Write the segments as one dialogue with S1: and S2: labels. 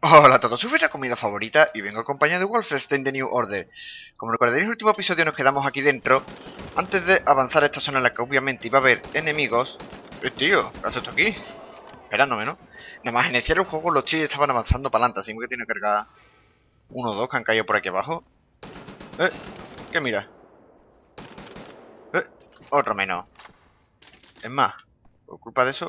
S1: Hola a todos, soy vuestra comida favorita y vengo acompañado de Wolfenstein The New Order. Como recordaréis, en el último episodio nos quedamos aquí dentro antes de avanzar a esta zona en la que obviamente iba a haber enemigos. Tío, ¿qué haces tú aquí? Esperándome, ¿no? Nada más iniciar el juego los chis estaban avanzando para adelante, así que tiene que cargar uno o dos que han caído por aquí abajo. ¿Qué mira? Otro menos. Es más, por culpa de eso...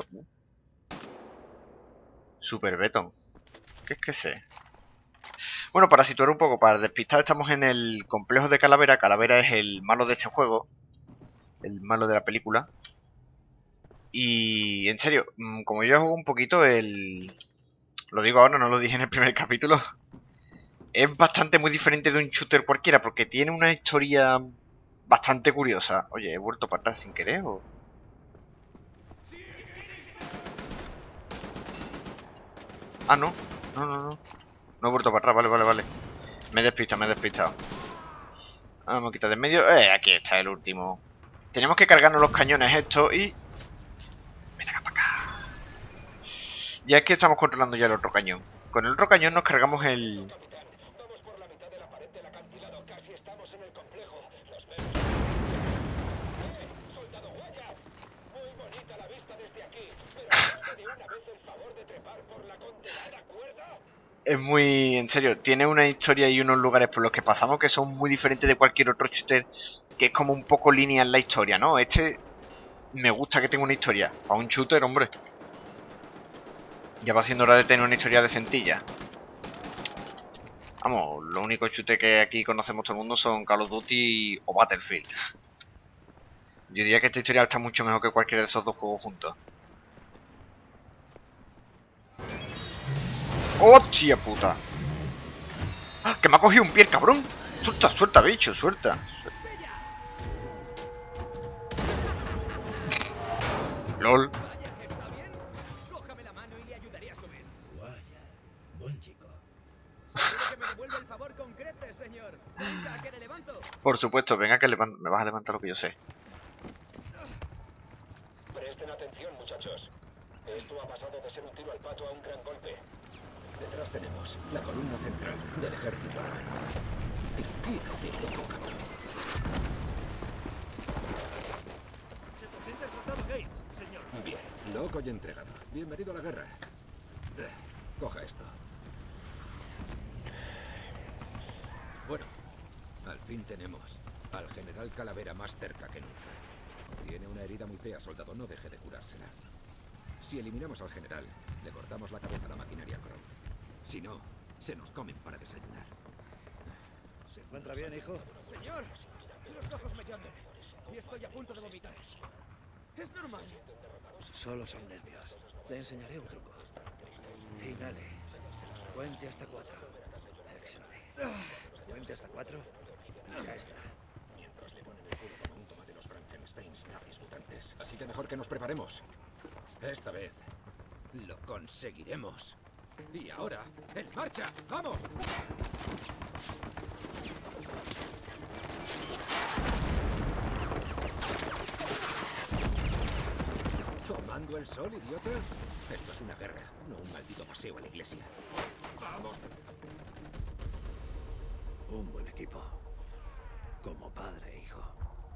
S1: Super Beton. ¿Qué es que sé? Bueno, para situar un poco, para despistar, estamos en el complejo de Calavera. Calavera es el malo de este juego, el malo de la película. Y en serio, como yo juego un poquito, lo digo ahora, no lo dije en el primer capítulo, es bastante muy diferente de un shooter cualquiera, porque tiene una historia bastante curiosa. Oye, ¿he vuelto para atrás sin querer o...? Ah, no. No. No he vuelto para atrás, vale. Me he despistado. Vamos a quitar de en medio. Aquí está el último. Tenemos que cargarnos los cañones estos y... Ven acá para acá. Ya es que estamos controlando ya el otro cañón. Con el otro cañón nos cargamos el... Es muy... En serio, tiene una historia y unos lugares por los que pasamos que son muy diferentes de cualquier otro shooter, que es como un poco lineal la historia, ¿no? Este... Me gusta que tenga una historia. Para un shooter, hombre. Ya va siendo hora de tener una historia decentilla. Vamos, los únicos shooters que aquí conocemos todo el mundo son Call of Duty o Battlefield. Yo diría que esta historia está mucho mejor que cualquiera de esos dos juegos juntos. ¡Hostia puta! ¡Ah! ¡Que me ha cogido un pie el cabrón! Suelta, bicho, suelta. LOL.
S2: Cójame la mano y le ayudaré a subir. Vaya, buen chico. Seguro que me devuelve el favor con creces, señor. Venga, que le levanto.
S1: Por supuesto, venga que me vas a levantar lo que yo sé.
S3: Presten atención, muchachos. Esto ha pasado de ser un tiro al pato a un gran golpe.
S2: Detrás tenemos la columna central del ejército alemán. ¿Pero qué hace loco, cabrón? Se presenta el soldado Gates, señor.
S3: Bien.
S2: Loco y entregado. Bienvenido a la guerra. Coja esto. Bueno, al fin tenemos al general Calavera más cerca que nunca. Tiene una herida muy fea, soldado. No deje de curársela. Si eliminamos al general, le cortamos la cabeza a la maquinaria Crow. Si no, se nos comen para desayunar. ¿Se encuentra bien, hijo? Señor, los ojos me llaman y estoy a punto de vomitar. Es normal.
S4: Solo son nervios. Le enseñaré un truco. Inhale. Cuente hasta 4. Exhale. Cuente hasta 4 y ya está.
S2: Mientras le ponen el culo como un tomate los Frankensteins nazis mutantes. Así que mejor que nos preparemos. Esta vez lo conseguiremos. Y ahora, ¡en marcha! ¡Vamos! ¿Tomando el sol, idiota? Esto es una guerra, no un maldito paseo a la iglesia. ¡Vamos!
S4: Un buen equipo. Como padre e hijo.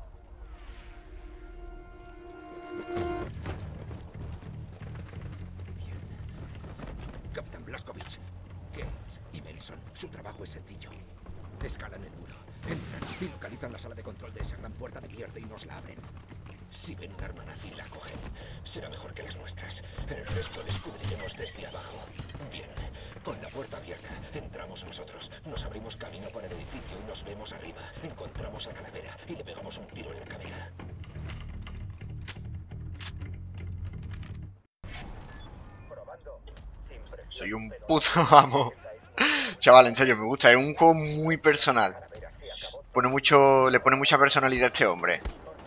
S2: Capitán Blazkowicz, Gates y Mason. Su trabajo es sencillo. Escalan el muro, entran y localizan la sala de control de esa gran puerta de mierda y nos la abren. Si ven un arma nazi, la cogen. Será mejor que las nuestras. El resto descubriremos desde abajo. Bien, con la puerta abierta, entramos nosotros. Nos abrimos camino por el edificio y nos vemos arriba. Encontramos a Calavera y le pegamos un tiro en la cabeza.
S1: Soy un puto amo. Chaval, en serio, me gusta. Es un juego muy personal. Le pone mucha personalidad a este hombre.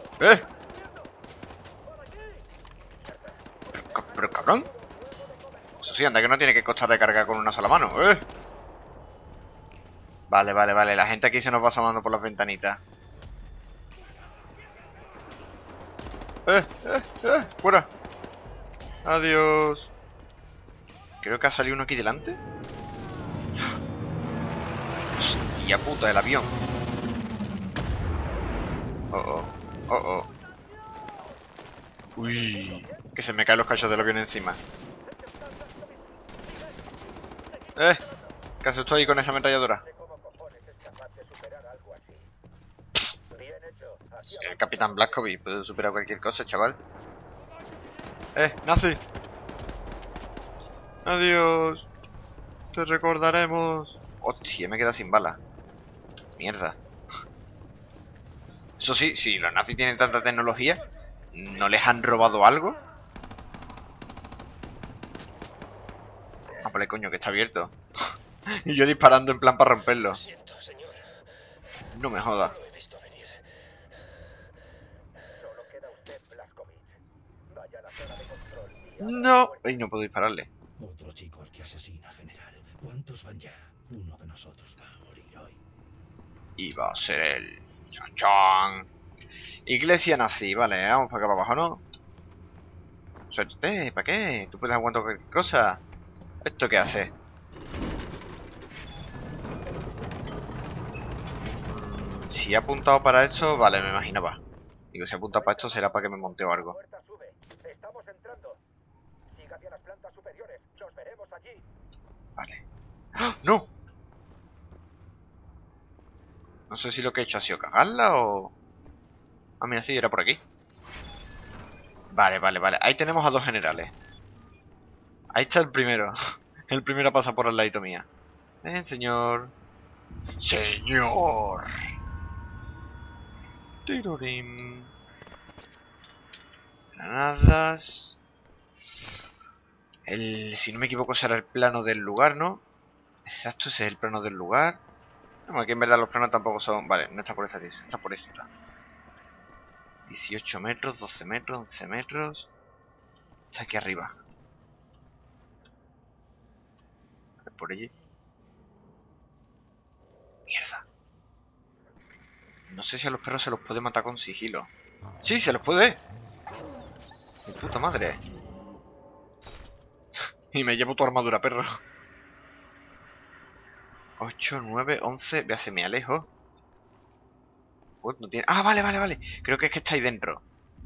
S1: Pero cabrón. Eso sí, anda que no tiene que costar de cargar con una sola mano. Vale. La gente aquí se nos va asomando por las ventanitas. Fuera. Adiós. Creo que ha salido uno aquí delante. Hostia puta, el avión. Uy, que se me caen los cachos del avión encima. ¿Qué haces tú ahí con esa ametralladora? El Capitán Blazkowicz puede superar cualquier cosa, chaval. Nazi. Adiós. Te recordaremos. Hostia, me queda sin bala. Mierda. Eso sí, si los nazis tienen tanta tecnología, ¿no les han robado algo? Ah, vale, coño, que está abierto. Y yo disparando en plan para romperlo. No me jodas. No. Ay, no puedo dispararle.
S2: Otro chico al que asesina, general. ¿Cuántos van ya? Uno de nosotros va a morir hoy.
S1: Y va a ser el... ¡Chan, chan! Iglesia nazi. Vale, vamos para acá para abajo, ¿no? Suéltate, ¿para qué? Tú puedes aguantar cualquier cosa. ¿Esto qué hace? Si he apuntado para esto, vale, me imaginaba. Digo, si he apuntado para esto será para que me monteo algo.
S3: Estamos entrando. Siga hacia las plantas superiores. Nos veremos allí.
S1: Vale. ¡Ah! ¡No! No sé si lo que he hecho ha sido cagarla o... Ah, mira, sí, era por aquí. Vale, vale, vale. Ahí tenemos a dos generales. Ahí está el primero. El primero pasa por el ladito mía. Señor. ¡Señor! Tirorín. Granadas. Si no me equivoco será el plano del lugar, ¿no? Exacto, ese es el plano del lugar. Bueno, aquí en verdad los planos tampoco son... Vale, no está por esta, está por esta. 18 metros, 12 metros, 11 metros. Está aquí arriba. Por allí. Mierda. No sé si a los perros se los puede matar con sigilo. ¡Sí, se los puede! ¡Mi puta madre! Y me llevo tu armadura, perro. 8, 9, 11... Vea, se me alejo. Pues no tiene... ¡Ah, vale, vale, vale! Creo que es que está ahí dentro.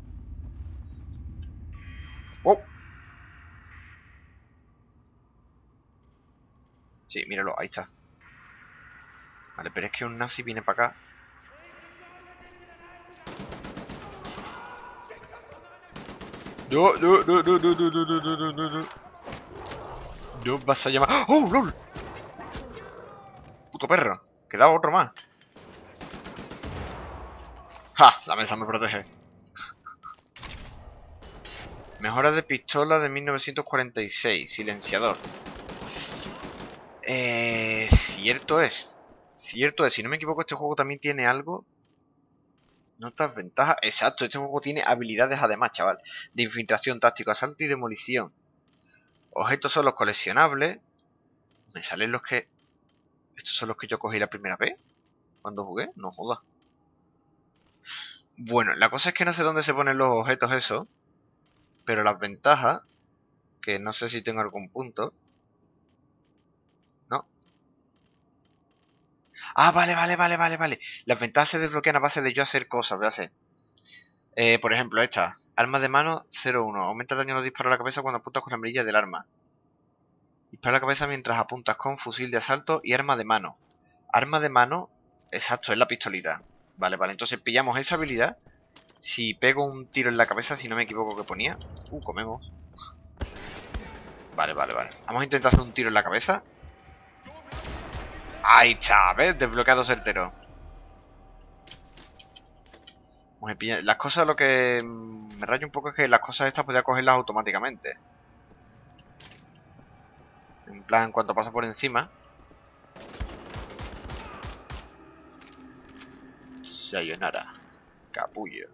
S1: ¡Oh! Sí, míralo, ahí está. Vale, pero es que un nazi viene para acá. No, no, no, no, no, no, no, no, no, no, no. No vas a llamar... ¡Oh, lol! Puto perro. Queda otro más. ¡Ja! La mesa me protege. Mejora de pistola de 1946. Silenciador. Cierto es. Cierto es. Si no me equivoco, este juego también tiene algo. Notas, ventajas. Exacto, este juego tiene habilidades además, chaval. De infiltración, táctico, asalto y demolición. Objetos son los coleccionables. Me salen los que... ¿Estos son los que yo cogí la primera vez? Cuando jugué, no joda. Bueno, la cosa es que no sé dónde se ponen los objetos esos. Pero las ventajas, que no sé si tengo algún punto. No. Ah, vale, vale, vale, vale, vale. Las ventajas se desbloquean a base de yo hacer cosas, véase. Por ejemplo, esta. Arma de mano 0-1. Aumenta el daño de los disparos a la cabeza cuando apuntas con la mirilla del arma. Dispara a la cabeza mientras apuntas con fusil de asalto y arma de mano. Arma de mano, exacto, es la pistolita. Vale, vale, entonces pillamos esa habilidad. Si pego un tiro en la cabeza, si no me equivoco que ponía. Comemos. Vale, vale, vale. Vamos a intentar hacer un tiro en la cabeza. Ahí está, ¿ves? Desbloqueado certero. Las cosas, lo que me rayo un poco es que las cosas estas podía cogerlas automáticamente. En plan, cuando pasa por encima. Sayonara. Capullo.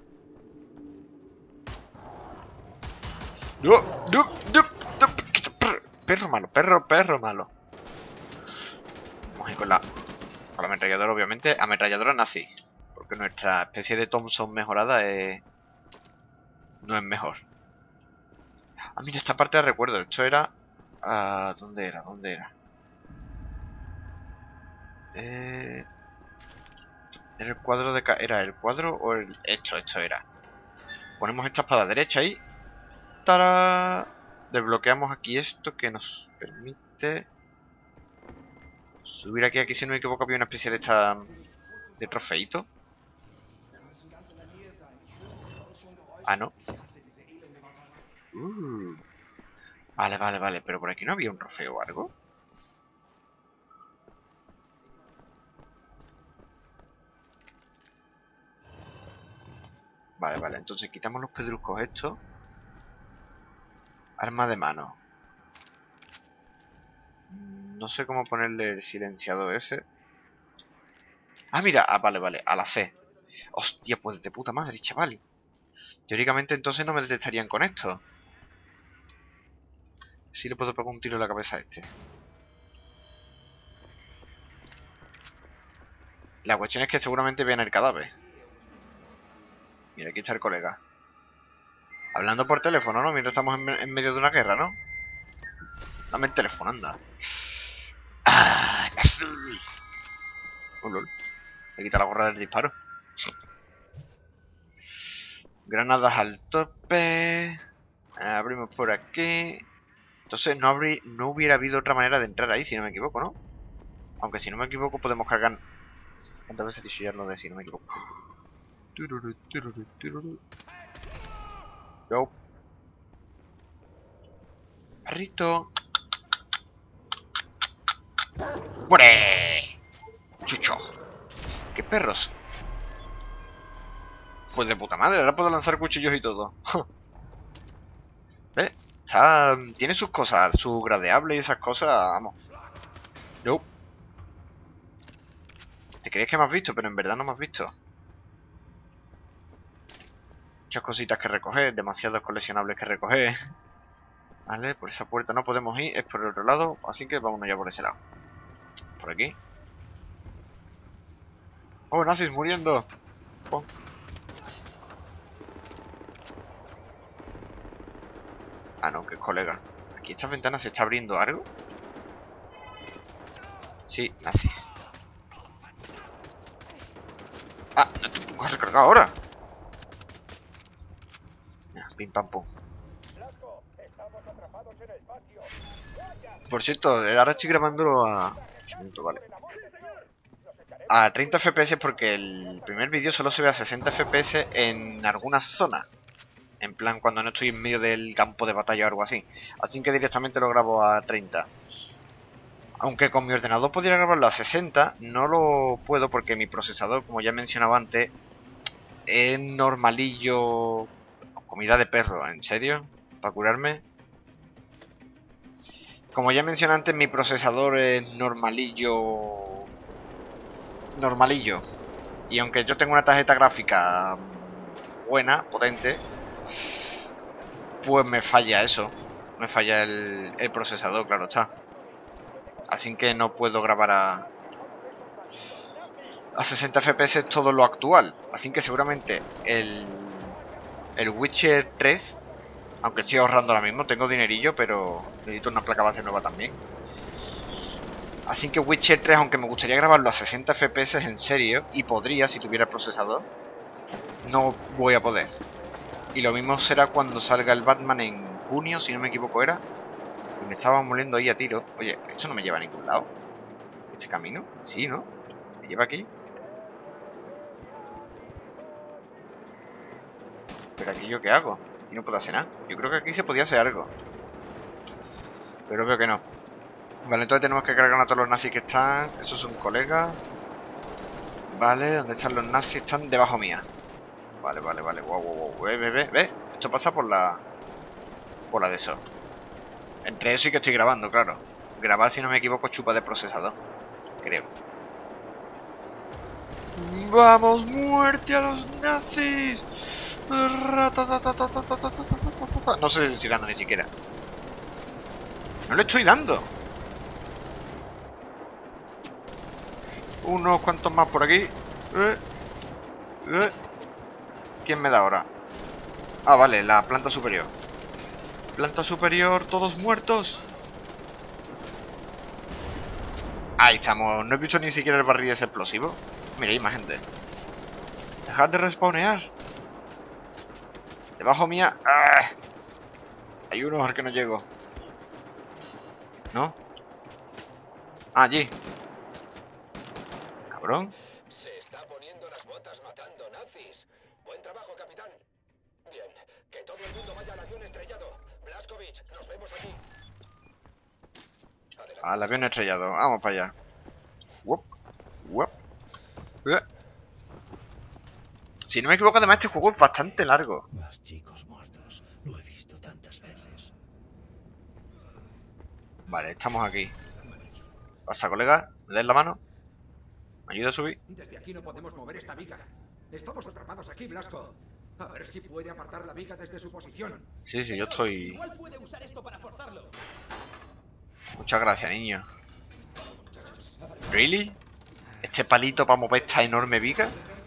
S1: No, no, no, no. Perro malo, perro malo. Vamos a ir con la ametralladora, obviamente. Ametralladora nazi. Porque nuestra especie de Thompson mejorada no es mejor. Ah, mira, esta parte la recuerdo. Esto era... ¿Dónde era? ¿Dónde era? Era el cuadro de... ¿Era el cuadro o el...? Esto era. Ponemos esta espada derecha ahí. ¡Tarán! Desbloqueamos aquí esto que nos permite... subir aquí. Aquí, si no me equivoco, había una especie de esta... de trofeito. Ah, no. Vale. Pero por aquí no había un trofeo o algo. Vale. Entonces quitamos los pedruscos estos. Arma de mano. No sé cómo ponerle el silenciador ese. Ah, mira. Ah, vale. A la C. Hostia, pues de puta madre, chaval. Teóricamente entonces no me detectarían con esto. Sí le puedo pegar un tiro en la cabeza a este. La cuestión es que seguramente vean el cadáver. Mira, aquí está el colega. Hablando por teléfono, ¿no? Mientras estamos en medio de una guerra, ¿no? Dame el teléfono, anda. ¡Ah! ¡Azul! Oh, lol. Me quita la gorra del disparo. Granadas al tope. Abrimos por aquí. Entonces no hubiera habido otra manera de entrar ahí, si no me equivoco, ¿no? Aunque si no me equivoco podemos cargar... ¿Cuántas veces he dicho ya lo de si no me equivoco? Go. Perrito. ¡Muere! ¡Chucho! ¡Qué perros! Pues de puta madre, ahora puedo lanzar cuchillos y todo. ¿Ves? Tiene sus cosas, su gradeable y esas cosas, vamos. No. Te crees que me has visto, pero en verdad no me has visto. Muchas cositas que recoger, demasiados coleccionables que recoger. Vale, por esa puerta no podemos ir, es por el otro lado, así que vámonos ya por ese lado. Por aquí. ¡Oh, nazis muriendo! Oh. Ah, no, que es colega. ¿Aquí esta ventana se está abriendo algo? Sí, nazis. Ah, no te pongas a recargar ahora. Pim pam pum. Por cierto, ahora estoy grabándolo a... Vale. A 30 FPS porque el primer vídeo solo se ve a 60 FPS en algunas zonas. En plan, cuando no estoy en medio del campo de batalla o algo así. Así que directamente lo grabo a 30. Aunque con mi ordenador pudiera grabarlo a 60, no lo puedo porque mi procesador, como ya he mencionado antes, es normalillo... Comida de perro, ¿en serio? ¿Para curarme? Como ya mencioné antes, mi procesador es normalillo... Y aunque yo tengo una tarjeta gráfica buena, potente, pues me falla eso. Me falla el procesador, claro está. Así que no puedo grabar a 60 FPS todo lo actual. Así que seguramente el Witcher 3, aunque estoy ahorrando ahora mismo, tengo dinerillo, pero necesito una placa base nueva también. Así que Witcher 3, aunque me gustaría grabarlo a 60 FPS en serio, y podría si tuviera el procesador, no voy a poder. Y lo mismo será cuando salga el Batman en junio, si no me equivoco era. Y me estaba moliendo ahí a tiro. Oye, esto no me lleva a ningún lado. ¿Este camino? Sí, ¿no? ¿Me lleva aquí? ¿Pero aquí yo qué hago? Aquí no puedo hacer nada. Yo creo que aquí se podía hacer algo. Pero veo que no. Vale, entonces tenemos que cargar a todos los nazis que están. Esos son colegas. Vale, ¿dónde están los nazis? Están debajo mía. Vale. Wow. Ve. Esto pasa por la de eso. Entre eso y que estoy grabando, claro. Grabar, si no me equivoco, chupa de procesador. Creo. ¡Vamos! ¡Muerte a los nazis! No sé si estoy dando ni siquiera. No le estoy dando. Unos cuantos más por aquí. ¿Quién me da ahora? Ah, vale, la planta superior. Planta superior, todos muertos. Ahí estamos. No he visto ni siquiera el barril ese explosivo. Mira, hay más gente. Dejad de respawnear. Debajo mía. ¡Ah! Hay uno al que no llego. ¿No? Ah, allí. Cabrón.
S3: Se está poniendo las botas matando nazis. Buen trabajo, capitán. Bien, que todo el mundo vaya al avión estrellado. Blazkowicz, nos vemos aquí. Adelante.
S1: Al avión estrellado. Vamos para allá. Wup, wup. Si no me equivoco, además este juego es bastante largo.
S4: Más chicos muertos. Lo he visto tantas veces.
S1: Vale, estamos aquí. Pasa, colega. ¿Me das la mano? ¿Me ayuda a subir?
S2: Desde aquí no podemos mover esta viga. Estamos atrapados aquí, Blasco. A ver si puede apartar la viga desde su posición.
S1: Sí, sí, yo estoy...
S5: Igual puede usar esto para forzarlo.
S1: Muchas gracias, niño. ¿Really? ¿Este palito para mover esta enorme viga?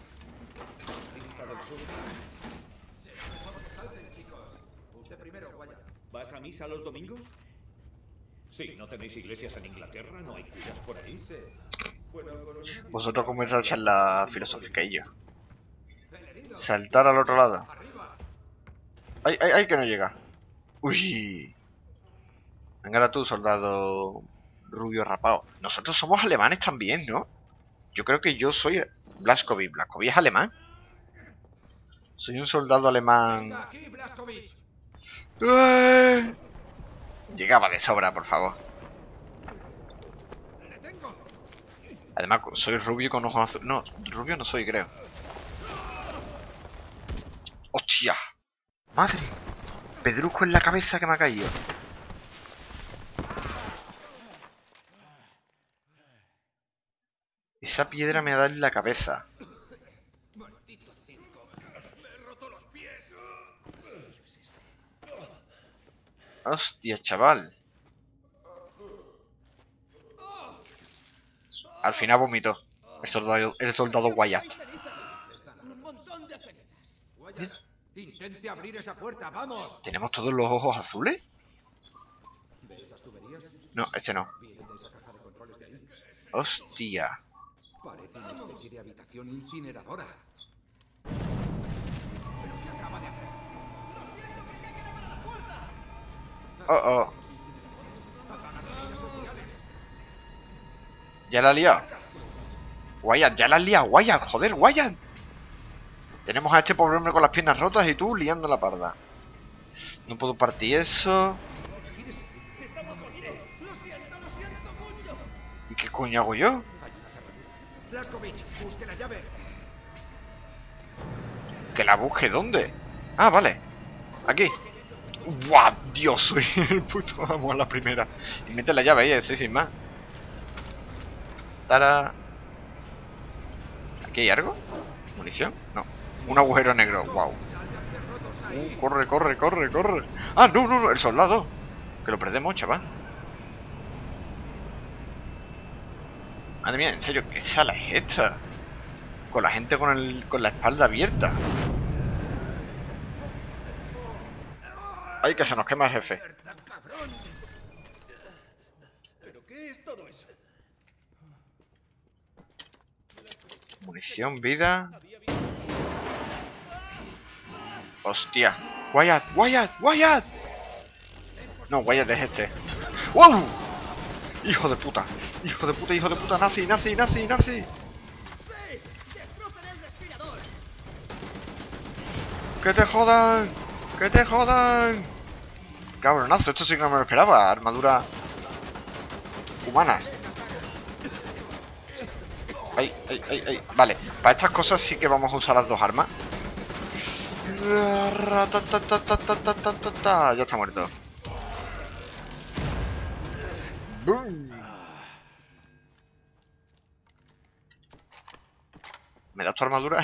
S6: ¿Vas a misa los domingos? Sí, ¿no tenéis iglesias en Inglaterra? ¿No hay curas por ahí? Sí. Bueno,
S1: Vosotros comenzáis a echar la filosófica y yo. Saltar al otro lado. ¡Ay, ay, ay! Que no llega. ¡Uy! Venga ahora tú, soldado rubio rapado. Nosotros somos alemanes también, ¿no? Yo creo que yo soy Blazkowicz. ¿Blazkowicz es alemán? Soy un soldado alemán.
S2: Aquí, Blazkowicz.
S1: ¡Ué! Llegaba de sobra, por favor. Además, soy rubio con ojos azules. No, rubio no soy, creo. ¡Hostia! ¡Madre! Pedrusco en la cabeza que me ha caído. Esa piedra me ha dado en la cabeza. Hostia, chaval. Al final vomitó. El soldado Wyatt.
S5: Un montón de cenizas.
S2: Wyatt, intente abrir esa puerta, vamos.
S1: ¿Tenemos todos los ojos azules?
S2: ¿Ves esas tuberías?
S1: No, este no.
S2: Vienen de esa caja de controles de ahí.
S1: Hostia.
S2: Parece una especie de habitación incineradora. ¿Pero qué acaba de hacer?
S1: Oh, oh. Ya la has liado. Wyatt, ya la has liado. Wyatt, joder, Wyatt. Tenemos a este pobre hombre con las piernas rotas y tú liando la parda. No puedo partir eso.
S5: Lo siento mucho.
S1: ¿Y qué coño hago yo?
S2: Blazkowicz, busque la llave.
S1: ¿Que la busque dónde? Ah, vale. Aquí. ¡Buah! Dios, soy el puto amo a la primera. Y mete la llave ahí, así sin más. ¡Tara! ¿Aquí hay algo? ¿Munición? No. Un agujero negro. ¡Wow! Corre, corre, corre, corre. ¡Ah, no, no, no! El soldado. Que lo perdemos, chaval. Madre mía, en serio, ¿qué sala es esta? Con la gente con la espalda abierta. ¡Ay, que se nos quema el jefe!
S6: ¿Pero qué es todo eso?
S1: Munición, vida. ¡Hostia! ¡Wyatt! ¡Wyatt! ¡Wyatt! No, Wyatt es este. ¡Wow! ¡Hijo de puta! ¡Hijo de puta! ¡Hijo de puta! ¡Nazi! ¡Nazi! ¡Nazi! ¡Nazi!
S5: ¡Sí! ¡Destrocen el respirador!
S1: ¡Que te jodan! ¡Que te jodan! Cabronazo, esto sí que no me lo esperaba. Armadura humanas. Ay, ay, ay, ay. Vale, para estas cosas sí que vamos a usar las dos armas. Ya está muerto. ¡Bum! ¿Me das tu armadura?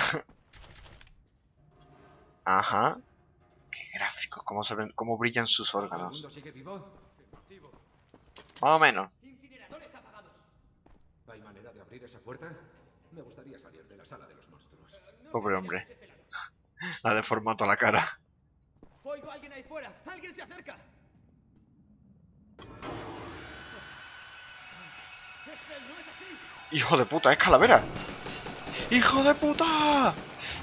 S1: Ajá. Qué gráficos, cómo se ven, cómo brillan sus
S2: ¿El
S1: órganos.
S2: mundo sigue vivo?
S1: Más o menos.
S5: Incineradores apagados.
S2: ¿Hay manera de abrir esa puerta? Me gustaría salir de la sala de los monstruos.
S1: Pobre hombre. Ha deformado la cara.
S5: Oigo a alguien ahí fuera. ¡Alguien se acerca! no es así.
S1: ¡Hijo de puta! ¡Es calavera! ¡Hijo de puta!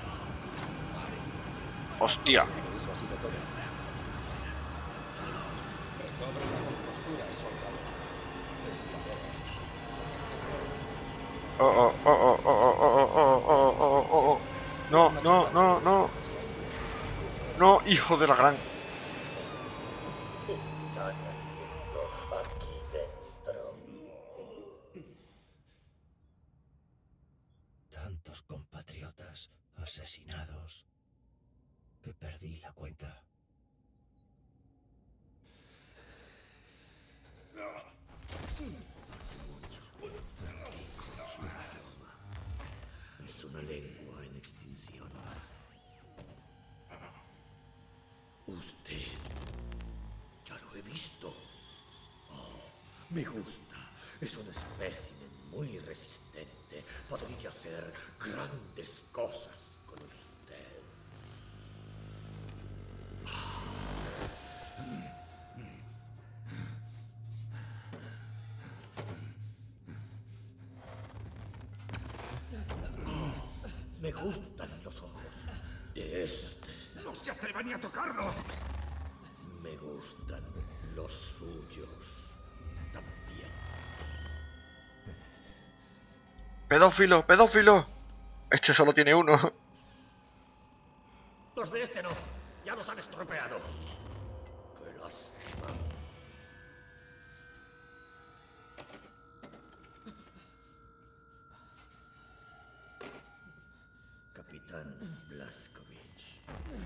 S1: ¡Hostia!
S2: Eso ha sido todo. Recobre la compostura, soldado. Es la guerra.
S1: Oh, oh, oh, oh, oh, oh, oh, oh, oh, oh, oh. No, no, no, no. No, hijo de la gran.
S7: Están haciendo aquí dentro.
S4: Tantos compatriotas asesinados que perdí la cuenta.
S7: Es una lengua en extinción. Usted. Ya lo he visto. Oh, me gusta. Es un espécimen muy resistente. Podría hacer grandes cosas con usted. Me gustan los ojos de este.
S2: ¡No se atreva ni a tocarlo!
S7: Me gustan los suyos también.
S1: ¡Pedófilo! ¡Pedófilo! Este solo tiene uno.
S7: Los de este no. Ya los han estropeado. Qué lástima. Capitán Blazkowicz.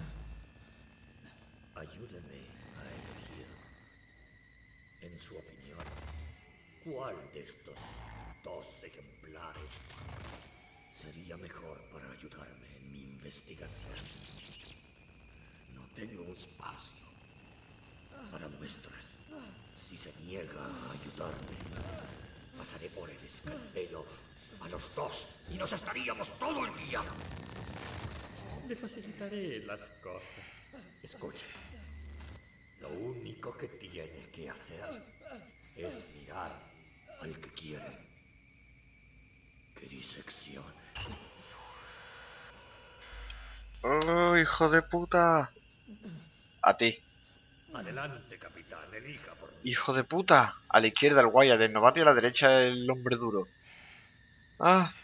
S7: Ayúdeme a elegir. En su opinión, ¿cuál de estos dos ejemplares sería mejor para ayudarme en mi investigación? No tengo espacio para muestras. Si se niega a ayudarme, pasaré por el escalpelo a los dos y nos estaríamos todo el día. Le facilitaré las cosas. Escuche. Lo único que tiene que hacer es mirar al que quiere que diseccione.
S1: ¡Oh, hijo de puta! A ti.
S7: Adelante, capitán, elija por mí.
S1: ¡Hijo de puta! A la izquierda el guaya del novato y a la derecha el hombre duro. ¡Ah!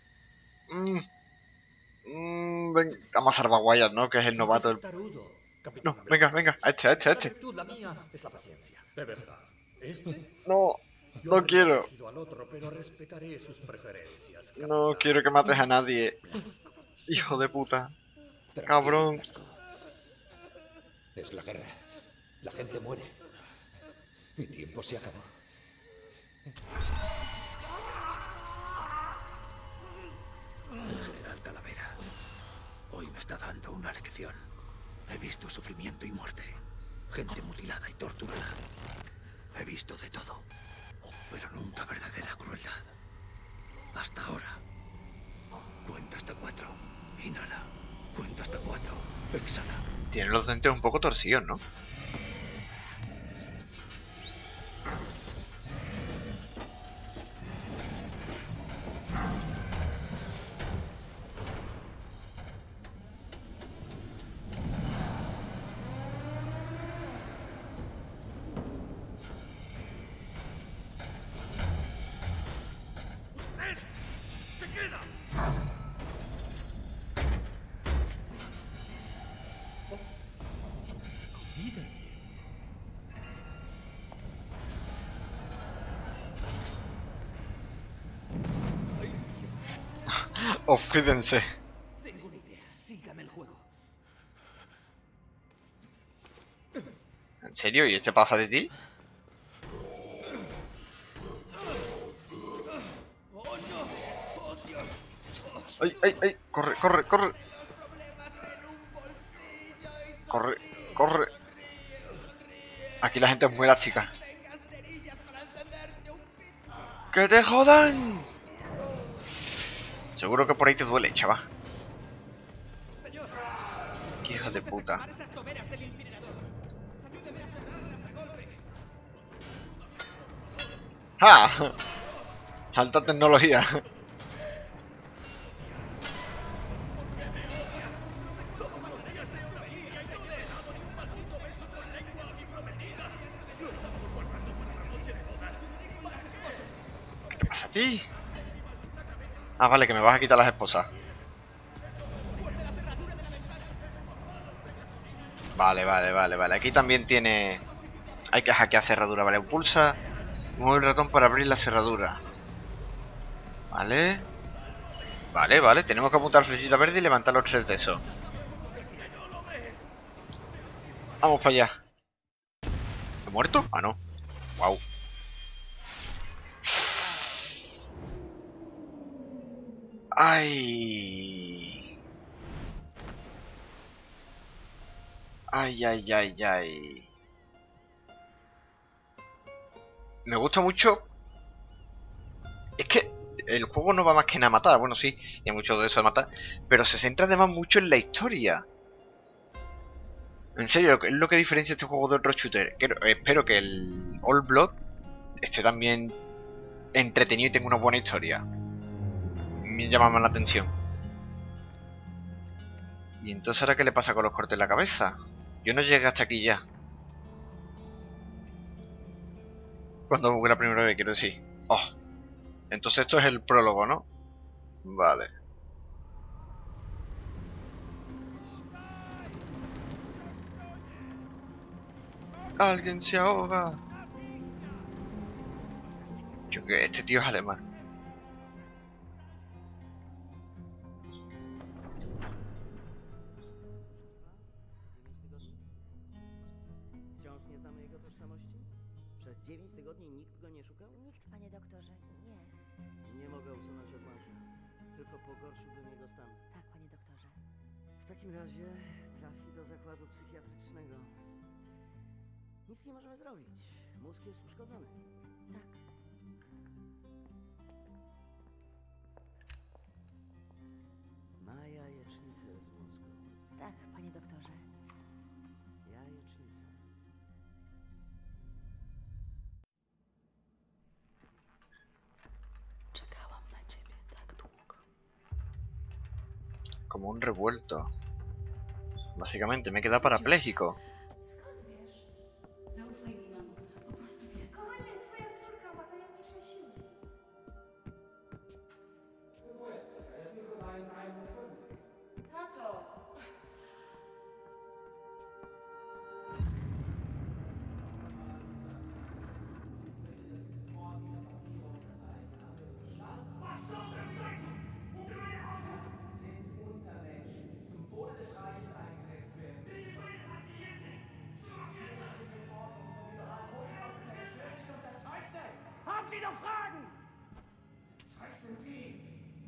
S1: Vamos a salvar a Wyatt, ¿no? Que es el novato. No, venga, venga, a este, a este, a este.
S7: La mía es la paciencia, de verdad. Este,
S1: No,
S7: yo
S1: no
S7: he
S1: quiero.
S7: elegido al otro, pero respetaré sus preferencias.
S1: No quiero que mates a nadie. Hijo de puta. Cabrón.
S2: Blasco. Es la guerra. La gente muere. Mi tiempo se acabó.
S4: El general Calavera hoy me está dando una lección. He visto sufrimiento y muerte, gente mutilada y torturada. He visto de todo, pero nunca verdadera crueldad. Hasta ahora. Cuenta hasta 4. Inhala. Cuenta hasta 4. Exhala.
S1: Tiene los dientes un poco torcidos, ¿no?
S7: ¡Se queda! Olvídese.
S1: Ofídense.
S5: Tengo una idea. Sígame el juego.
S1: ¿En serio? ¿Y este pasa de ti? ¡Ay, ay, ay! ¡Corre, corre, corre! ¡Corre, corre! Aquí la gente es muy elástica. ¡Que te jodan! Seguro que por ahí te duele, chaval. ¡Qué hijo de puta!
S5: Sacar esas toberas del incinerador. Ayúdeme a cerrarlas a golpes.
S1: ¡Ja! Alta tecnología. ¿Qué te pasa a ti? Ah, vale, que me vas a quitar las esposas. Vale. Aquí también tiene... Hay que hackear cerradura, vale. Pulsa, mueve el ratón para abrir la cerradura. Vale. Vale. Tenemos que apuntar flechita verde y levantar los 3 de esos. Vamos para allá. ¿He muerto? Ah, no. Wow. Ay. Ay. Me gusta mucho. Es que el juego no va más que nada a matar. Bueno, sí, y hay mucho de eso de matar. Pero se centra además mucho en la historia. En serio, es lo que diferencia este juego de otro shooter. Espero que el All Blood esté también entretenido y tenga una buena historia. Me llama más la atención. ¿Y entonces ahora qué le pasa con los cortes en la cabeza? Yo no llegué hasta aquí ya. Cuando jugué la primera vez, quiero decir. Oh. Entonces esto es el prólogo, ¿no? Vale. Alguien se ahoga. Yo que este tío es alemán.
S8: Wciąż nie znamy jego tożsamości? Przez 9 tygodni nikt go nie szukał?
S9: Nikt, panie doktorze, nie.
S8: Nie mogę usunąć odłamka. Tylko pogorszyłbym jego stan.
S9: Tak, panie doktorze.
S8: W takim razie trafi do zakładu psychiatrycznego. Nic nie możemy zrobić. Mózg jest uszkodzony.
S9: Tak.
S8: Ma jajecznicę z mózgu.
S9: Tak, panie doktorze.
S8: Jajecznicę.
S9: Czekałam na ciebie tak długo.
S1: Como un revuelto. Básicamente me he quedado parapléjico.
S10: Skąd wiesz? Zaufaj mi, mamo. Po prostu wiem. Kochanie, twoja córka ma tajemnicze siły. Tato!
S5: Haben Sie noch Fragen? Zeichnen Sie!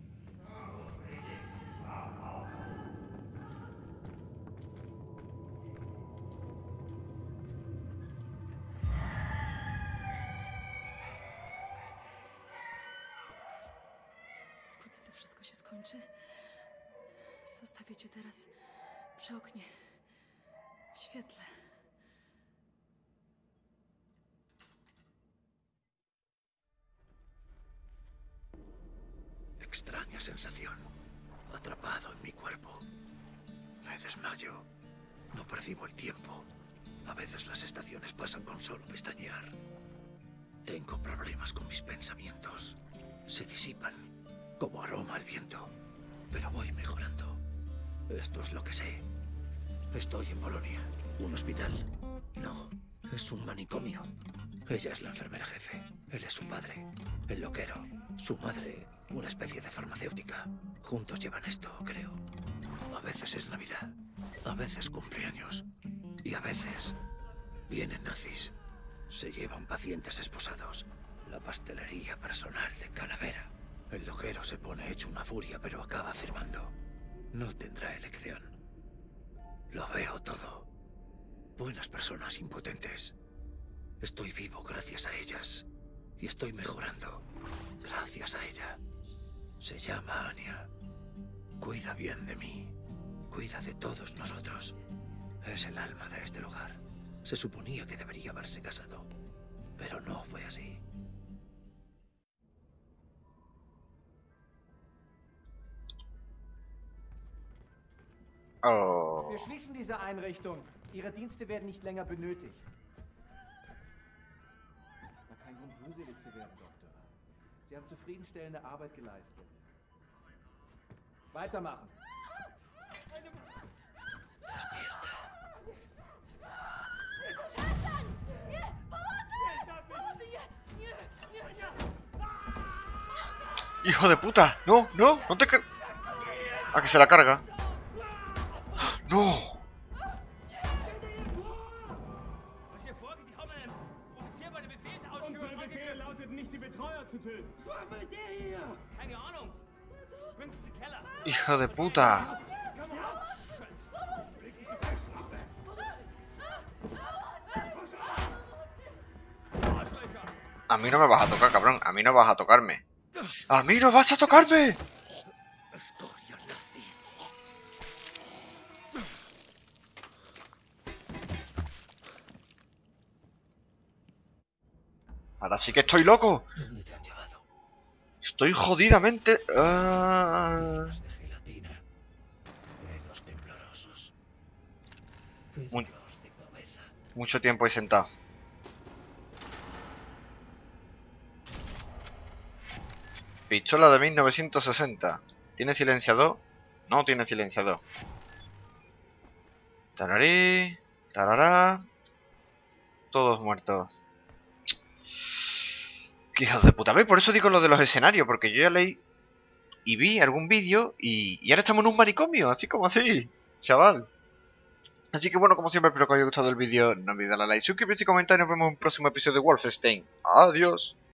S10: Wkrótce to wszystko się skończy. Zostawię cię teraz przy oknie. W świetle.
S4: Extraña sensación. Atrapado en mi cuerpo. Me desmayo. No percibo el tiempo. A veces las estaciones pasan con solo pestañear. Tengo problemas con mis pensamientos. Se disipan, como aroma al viento. Pero voy mejorando. Esto es lo que sé. Estoy en Polonia. ¿Un hospital? No, es un manicomio. Ella es la enfermera jefe. Él es su padre, el loquero. Su madre, una especie de farmacéutica. Juntos llevan esto, creo. A veces es Navidad, a veces cumpleaños. Y a veces vienen nazis. Se llevan pacientes esposados. La pastelería personal de Calavera. El loquero se pone hecho una furia, pero acaba firmando. No tendrá elección. Lo veo todo. Buenas personas impotentes. Estoy vivo gracias a ellas. Y estoy mejorando gracias a ella. Se llama Anya. Cuida bien de mí. Cuida de todos nosotros. Es el alma de este lugar. Se suponía que debería haberse casado. Pero no fue así.
S1: Oh.
S5: Wir schließen diese Einrichtung. Ihre Dienste werden nicht länger benötigt. Na, kein Grund, gruselig zu werden, Doktor. Sie haben zufriedenstellende Arbeit geleistet. Weitermachen.
S1: ¡Hijo de puta! ¡No, no! ¡No te car... ¡Ah, que se la carga! ¡No!
S5: Unsere Befehl lautet nicht, die Betreuer zu töten. Was will der hier? Keine Ahnung.
S1: ¡Hijo de puta! A mí no me vas a tocar, cabrón. A mí no vas a tocarme. ¡A mí no vas a tocarme! Ahora sí que estoy loco.
S4: ¿Dónde te han llevado?
S1: Estoy jodidamente...
S4: Piernas de gelatina. Dedos temblorosos. Qué
S1: Muy-
S4: dolor de cabeza.
S1: Mucho tiempo ahí sentado. Pistola de 1960. ¿Tiene silenciador? No tiene silenciador. Tararí. Tarará. Todos muertos. Qué hijos de puta. ¿Ves? Por eso digo lo de los escenarios. Porque yo ya leí y vi algún vídeo y ahora estamos en un manicomio. Así como así. Chaval. Así que bueno, como siempre, espero que os haya gustado el vídeo. No olvidéis darle a like, suscribirse y comentar. Y nos vemos en un próximo episodio de Wolfenstein. Adiós.